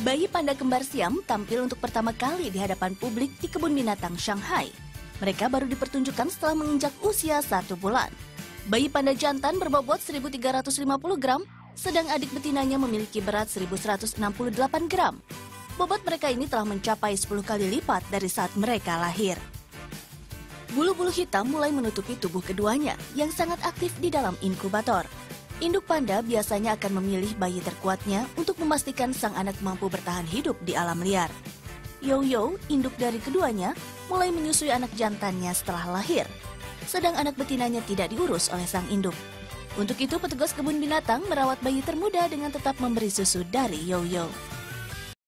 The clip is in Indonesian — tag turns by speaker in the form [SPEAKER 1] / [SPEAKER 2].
[SPEAKER 1] Bayi panda kembar Siam tampil untuk pertama kali di hadapan publik di kebun binatang Shanghai. Mereka baru dipertunjukkan setelah menginjak usia 1 bulan. Bayi panda jantan berbobot 1.350 gram, sedang adik betinanya memiliki berat 1.168 gram. Bobot mereka ini telah mencapai 10 kali lipat dari saat mereka lahir. Bulu-bulu hitam mulai menutupi tubuh keduanya yang sangat aktif di dalam inkubator. Induk panda biasanya akan memilih bayi terkuatnya untuk memastikan sang anak mampu bertahan hidup di alam liar. Yo-yo, induk dari keduanya, mulai menyusui anak jantannya setelah lahir, sedang anak betinanya tidak diurus oleh sang induk. Untuk itu, petugas kebun binatang merawat bayi termuda dengan tetap memberi susu dari Yo-yo.